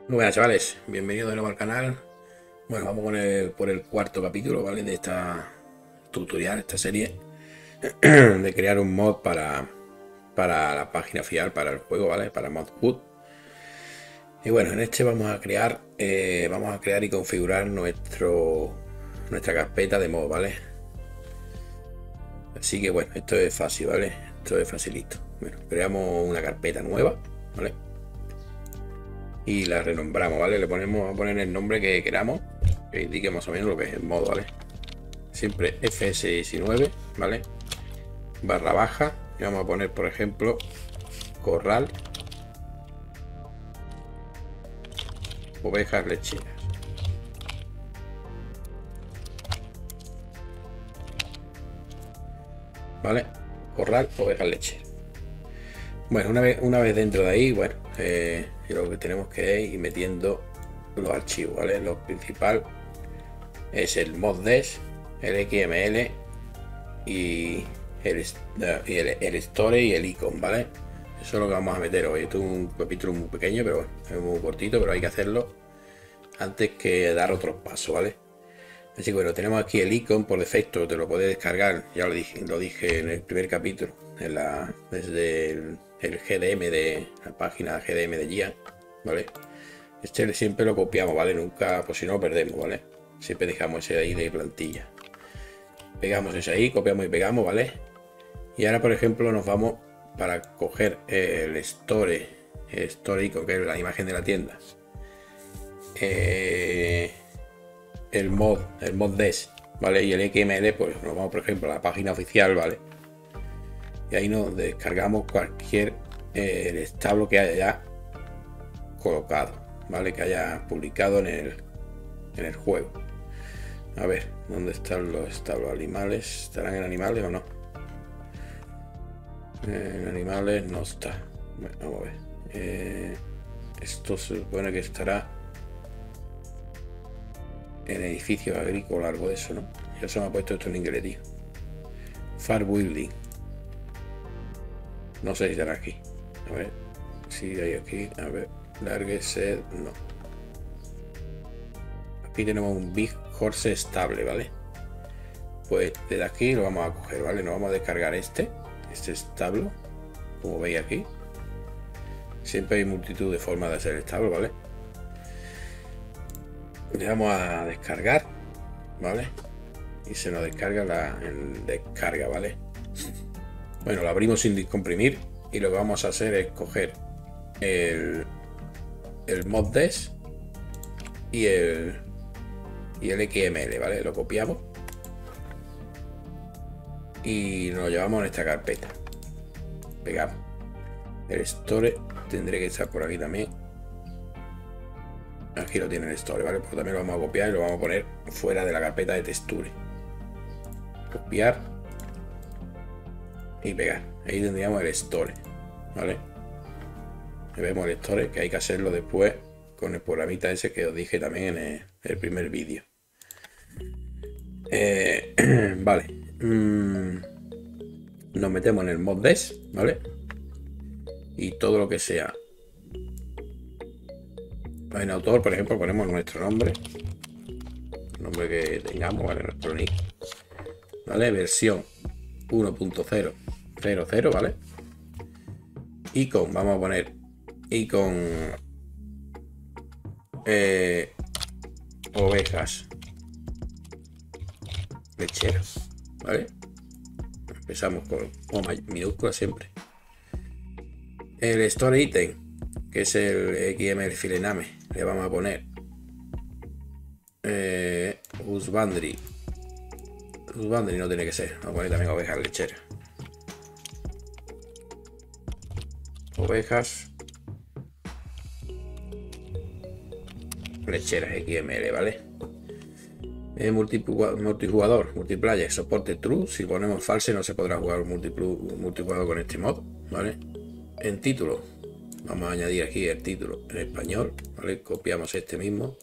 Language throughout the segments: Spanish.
Muy buenas, chavales, bienvenidos de nuevo al canal. Bueno, vamos por el cuarto capítulo, ¿vale? De esta tutorial, esta serie de crear un mod para la página oficial, para el juego, ¿vale? Para Modhood. Y bueno, en este vamos a crear y configurar nuestra carpeta de mod, ¿vale? Así que bueno, esto es fácil, ¿vale? Esto es facilito. Bueno, creamos una carpeta nueva, ¿vale? Y la renombramos, ¿vale? Vamos a poner el nombre que queramos, que indique más o menos lo que es el modo, ¿vale? Siempre fs19, ¿vale? Barra baja, y vamos a poner, por ejemplo, corral ovejas lecheras, ¿vale? Corral ovejas lecheras. Bueno, una vez dentro de ahí, bueno, lo que tenemos que ir metiendo los archivos, ¿vale? Lo principal es el moddes, el xml y el store y el icon, ¿vale? Eso es lo que vamos a meter hoy. Esto es un capítulo muy pequeño, pero bueno, es muy cortito, pero hay que hacerlo antes que dar otros pasos, ¿vale? Así que bueno, tenemos aquí el icon por defecto, te lo puedes descargar, ya lo dije en el primer capítulo, desde el GDM de la página GDM de Gian, ¿vale? Este siempre lo copiamos, ¿vale? Nunca, pues si no lo perdemos, ¿vale? Siempre dejamos ese ahí de plantilla. Pegamos ese ahí, copiamos y pegamos, ¿vale? Y ahora, por ejemplo, nos vamos para coger el store icon, que es la imagen de la tienda. El moddes, ¿vale? Y el xml, pues nos vamos, por ejemplo, a la página oficial, ¿vale? Y ahí nos descargamos cualquier el establo que haya colocado, ¿vale? Que haya publicado en el juego. A ver, ¿dónde están los establos? ¿Animales? ¿Estarán en animales o no? En animales no está. Bueno, vamos a ver. Esto se supone que estará en edificios agrícolas, algo de eso, ¿no? Ya se me ha puesto esto en inglés, tío. Far Building. No sé si estará aquí. A ver si hay aquí. A ver, largue set, no. Aquí tenemos un Big Horse estable, ¿vale? Pues desde aquí lo vamos a coger, ¿vale? Nos vamos a descargar este establo, como veis aquí. Siempre hay multitud de formas de hacer el establo, ¿vale? Le vamos a descargar, ¿vale? Y se nos descarga en descarga, ¿vale? Bueno, lo abrimos sin descomprimir y lo que vamos a hacer es coger el moddes y el xml, ¿vale? Lo copiamos y nos lo llevamos en esta carpeta. Pegamos. El store tendré que estar por aquí también. Aquí lo tiene el store, ¿vale? Pues también lo vamos a copiar y lo vamos a poner fuera de la carpeta de texture. Copiar y pegar. Ahí tendríamos el store, ¿vale? Y vemos el store, que hay que hacerlo después con el programita ese que os dije también en el primer vídeo. Vale. Nos metemos en el moddes, ¿vale? Y todo lo que sea en autor, por ejemplo, ponemos nuestro nombre, el nombre que tengamos, ¿vale? Nuestro nick, ¿vale? Versión 1.000, ¿vale? Icon, vamos a poner icon ovejas lecheras, ¿vale? Empezamos con O minúscula siempre. El store item, que es el XML filename, le vamos a poner husbandry no tiene que ser, vamos a poner también ovejas lecheras, ovejas lecheras XML, ¿vale? Multijugador, multiplayer, soporte true. Si ponemos false no se podrá jugar multijugador con este mod, ¿vale? En título vamos a añadir aquí el título en español, ¿vale? Copiamos este mismo,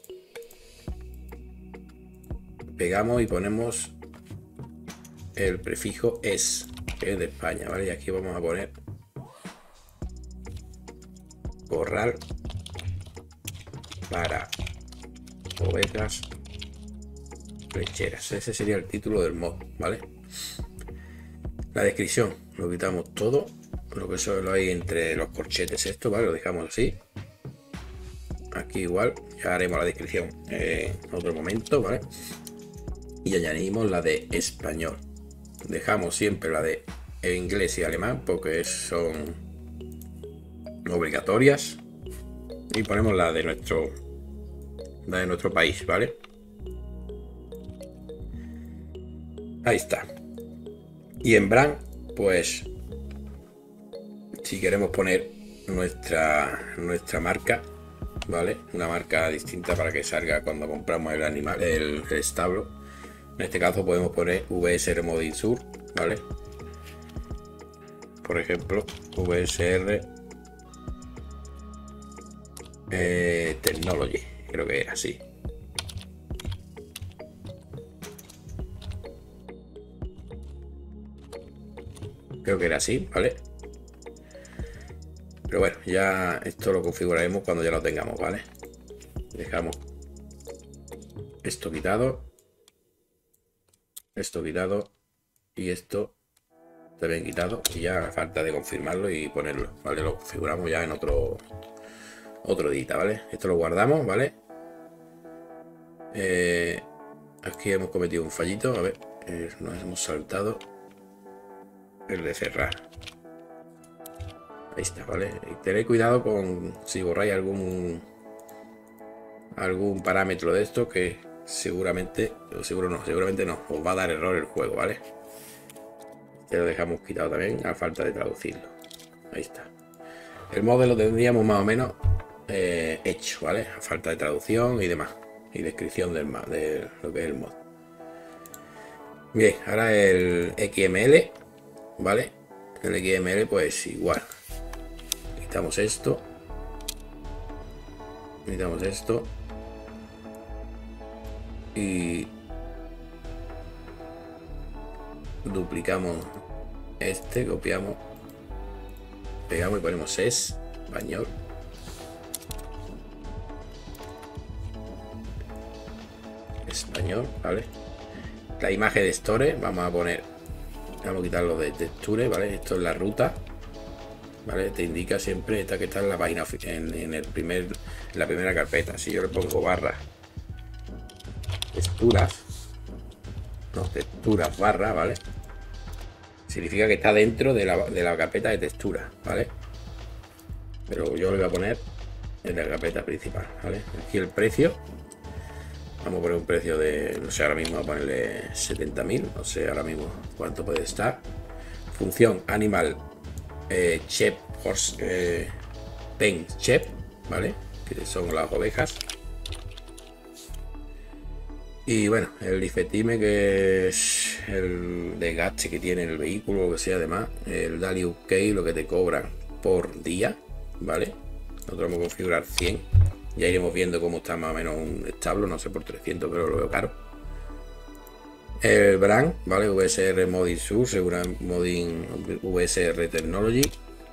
pegamos y ponemos el prefijo es, que es de España, ¿vale? Y aquí vamos a poner corral para ovejas lecheras. Ese sería el título del mod, ¿vale? La descripción, lo quitamos todo, lo que solo hay entre los corchetes, esto, ¿vale? Lo dejamos así. Aquí igual, ya haremos la descripción en otro momento, ¿vale? Y añadimos la de español. Dejamos siempre la de inglés y alemán porque son obligatorias. Y ponemos la de nuestro país, ¿vale? Ahí está. Y en Brand, pues si queremos poner nuestra marca, ¿vale? Una marca distinta para que salga cuando compramos el animal, el establo. En este caso podemos poner VSR Modding Sur, ¿vale? Por ejemplo, VSR Technology, creo que era así. Creo que era así, ¿vale? Pero bueno, ya esto lo configuraremos cuando ya lo tengamos, ¿vale? Dejamos esto quitado y esto también quitado, y ya falta de confirmarlo y ponerlo, ¿vale? Lo configuramos ya en otro día, ¿vale? Esto lo guardamos, ¿vale? Aquí hemos cometido un fallito, a ver, nos hemos saltado el de cerrar. Ahí está, ¿vale? Y tened cuidado con si borráis algún parámetro de esto, que seguramente no, os va a dar error el juego, ¿vale? Este lo dejamos quitado también a falta de traducirlo. Ahí está. El modelo tendríamos más o menos hecho, ¿vale? A falta de traducción y demás. Y descripción de lo que es el mod. Bien, ahora el XML, ¿vale? El XML pues igual. Quitamos esto. Y duplicamos este, copiamos, pegamos y ponemos español. ¿Vale? La imagen de store vamos a quitarlo de texture, ¿vale? Esto es la ruta, ¿vale? Te indica siempre esta que está en la página, en la primera carpeta. Si yo le pongo barra texturas barra, ¿vale? Significa que está dentro de la carpeta de textura, ¿vale? Pero yo le voy a poner en la carpeta principal, ¿vale? Aquí el precio, vamos a poner un precio de, no sé, ahora mismo vamos a ponerle 70.000, no sé ahora mismo cuánto puede estar. Función animal chep horse pen chep, ¿vale? Que son las ovejas. Y bueno, el difetime, que es el desgaste que tiene el vehículo, lo que sea, además el daily key, lo que te cobran por día, ¿vale? Nosotros vamos a configurar 100. Ya iremos viendo cómo está más o menos un establo, no sé, por 300, pero lo veo caro. El brand, ¿vale? VSR Modding Sur, Modding VSR Technology.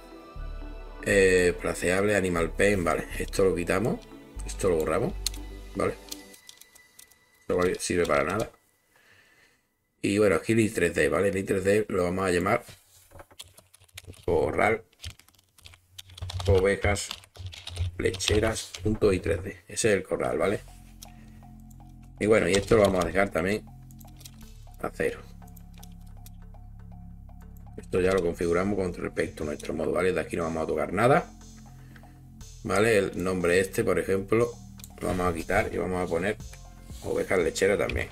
Placeable Animal Pen, ¿vale? Esto lo quitamos, esto lo borramos, ¿vale? No sirve para nada. Y bueno, aquí el i3D, ¿vale? El i3D lo vamos a llamar corral ovejas lecheras.i3D. Ese es el corral, ¿vale? Y bueno, y esto lo vamos a dejar también a 0. Esto ya lo configuramos con respecto a nuestro modo, ¿vale? De aquí no vamos a tocar nada, ¿vale? El nombre este, por ejemplo, lo vamos a quitar y vamos a poner ovejas lecheras también.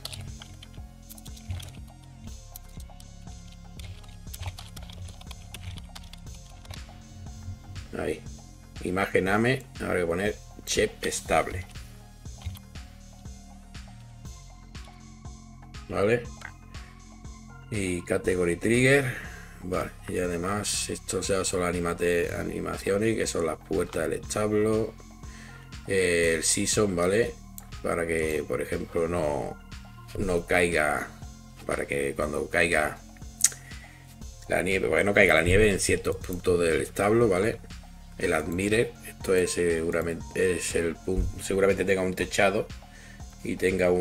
Ahí. Imagen AME, ahora voy a poner chep estable. ¿Vale? Y category trigger. Vale. Y además, esto son las animaciones, que son las puertas del establo. El season, ¿vale? Para que, por ejemplo, no caiga, para que cuando caiga la nieve, para que no caiga la nieve en ciertos puntos del establo, ¿vale? el Admirer. Esto es el punto, seguramente tenga un techado y tenga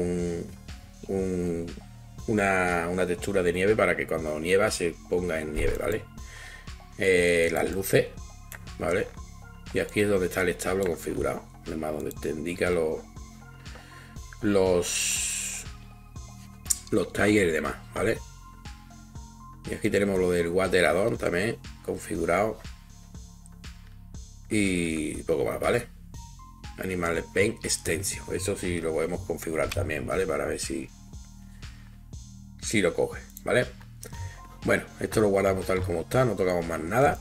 una textura de nieve para que cuando nieva se ponga en nieve, ¿vale? Las luces, ¿vale? Y aquí es donde está el establo configurado, además donde te indica los tires y demás, ¿vale? Y aquí tenemos lo del water add-on también configurado y poco más, ¿vale? Animal Paint Extension, eso sí lo podemos configurar también, ¿vale? Para ver si lo coge, ¿vale? Bueno, esto lo guardamos tal como está, no tocamos más nada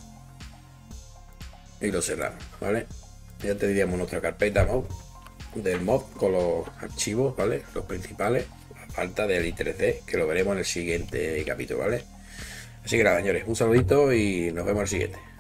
y lo cerramos, ¿vale? Ya tendríamos nuestra carpeta mod del mod con los archivos, ¿vale? Los principales, a falta del i3D, que lo veremos en el siguiente capítulo, ¿vale? Así que nada, señores, un saludito y nos vemos en el siguiente.